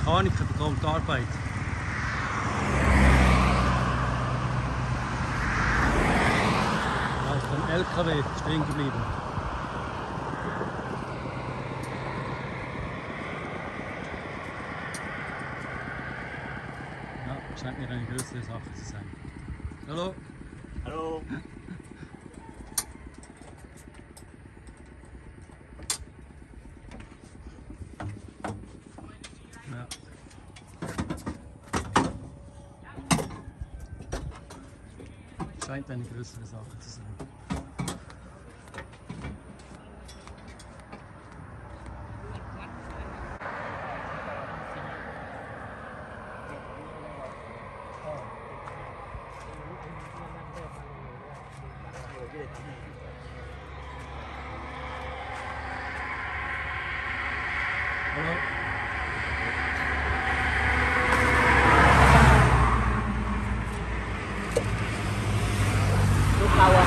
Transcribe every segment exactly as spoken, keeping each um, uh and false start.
Mechaniker bekommt Arbeit. Da ist ein L K W stehen geblieben. Ja, scheint mir eine größere Sache zu sein. Hallo? Hallo. Ja. Scheint eine größere Sache zu sein. Hallo? Zuschauer.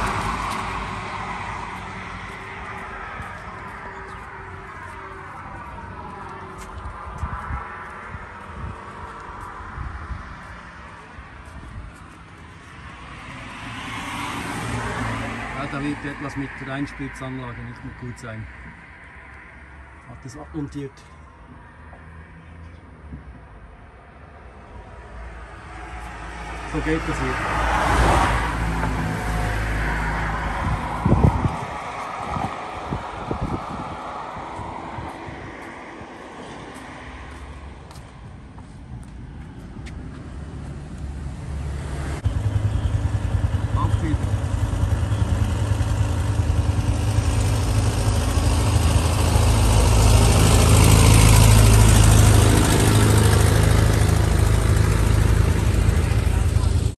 Ja, da wird etwas mit der Einspritzanlage nicht mehr gut sein. Hat das abmontiert. So geht das hier.